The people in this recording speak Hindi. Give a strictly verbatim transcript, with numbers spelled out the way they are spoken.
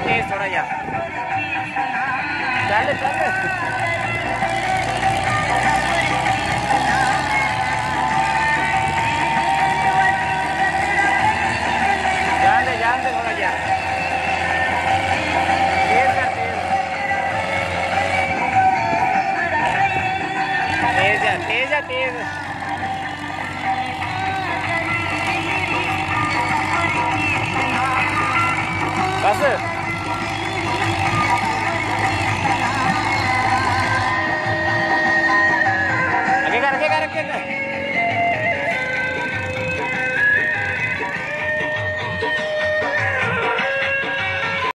तेज थोड़ा जा। चल चल जान दे जान दे थोड़ा जा। तेज कर तेज तेज जा तेज जा तेज। बस आगे कर आगे कर आगे कर।